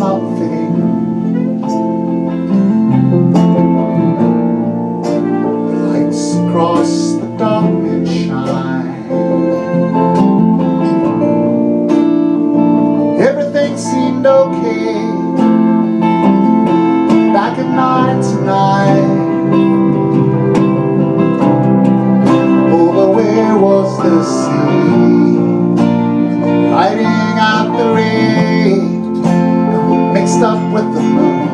something. The lights across the darkness shine. Everything seemed okay back at 99. Oh, but where was the sea? Hiding out the rain, mixed up with the moon,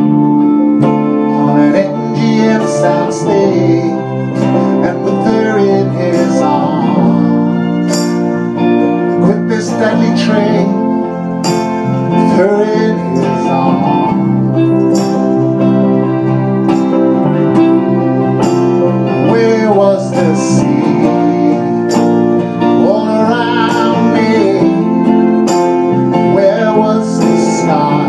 on an MGM soundstage, and with her in his arms. He quit this deadly train, with her in his arms. Where was the sea? All around me. Where was the sky?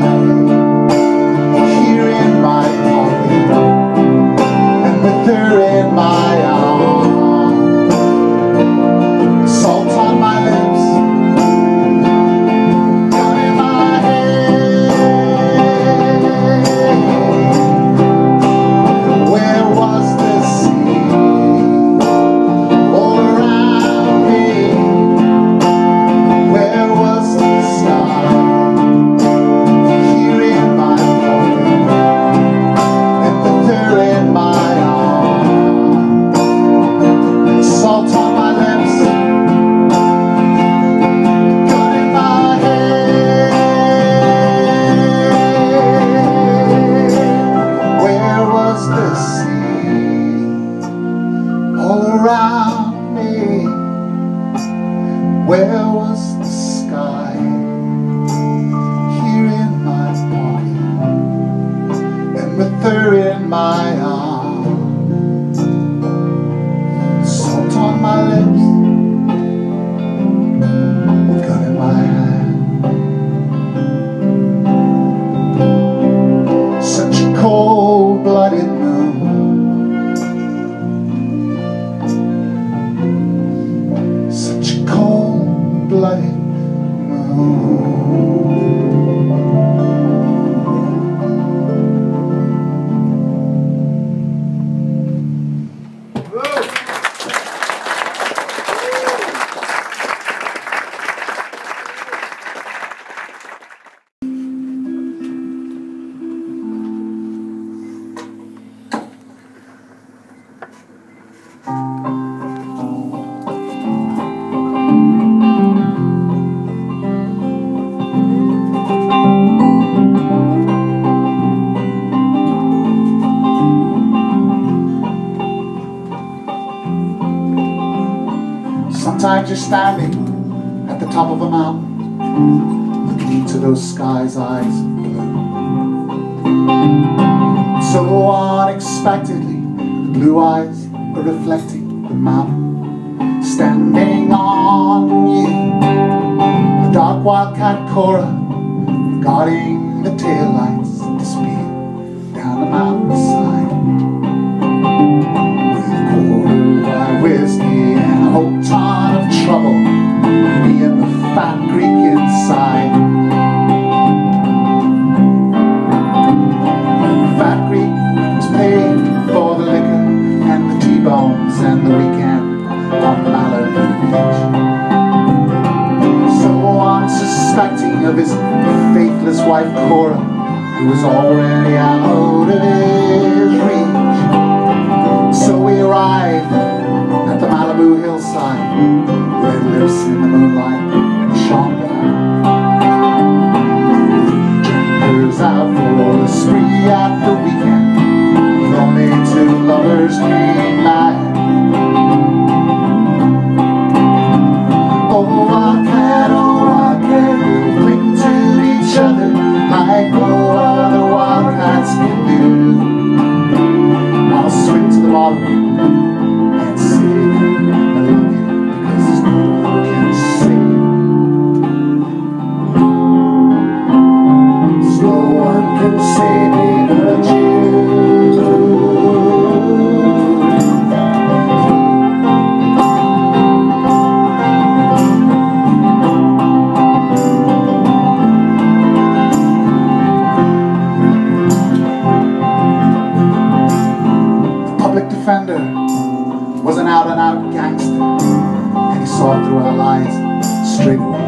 Here in my pocket, and with her in my arms. Salt on my lips, gun in my hand. Where was the sea? All around me. Where was the sky? Here in my pocket, and with her in my arms. Salt on my lips, gun in my hand. Where was the sea? All around me. Where was the sky? Here in my pocket, and with her in my arms. Salt on my lips, gun in my hand. Such a cold-blooded moon, such a cold-blooded moon. Sometimes you're standing at the top of a mountain, looking into those skies' eyes of blue. So unexpectedly, the blue eyes are reflecting the mountain, standing on you. A dark wildcat Cora, guarding the taillights to speed down the mountainside. With a quarter of whiskey and a whole ton of trouble, me and the fat Greek inside. The fat Greek was paid for the liquor and the T-bones and the weekend on Malibu Beach. So unsuspecting of his faithless wife Cora, who was already out of his reach. So we arrived at the Malibu hillside, red lips in the moonlight shone down. Drinkers out for a spree at the weekend, with only two lovers came back. Oh, I can't cling to each other like no other wildcats can do. I'll swim to the bottom and say I love you, because no one can save. No one can save me but you. offender was an out-and-out gangster, and he saw through our lies straight away.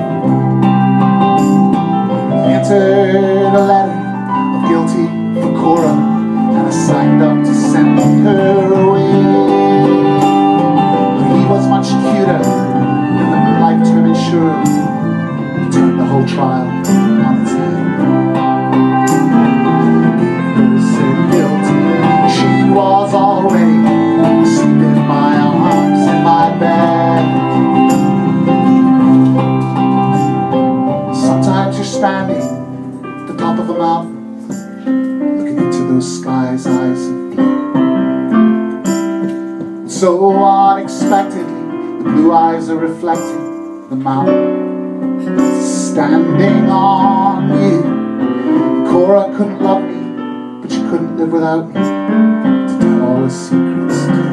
He entered a letter of guilty for Cora, and I signed up to send her away. But he was much cuter than the life-term insurer. He turned the whole trial on its head. She was already asleep in my arms in my bed. Sometimes you're standing at the top of a mountain, looking into those skies' eyes of blue. And so unexpectedly, the blue eyes are reflecting the mountain standing on you. Cora couldn't love me, but she couldn't live without me to tell all her secrets.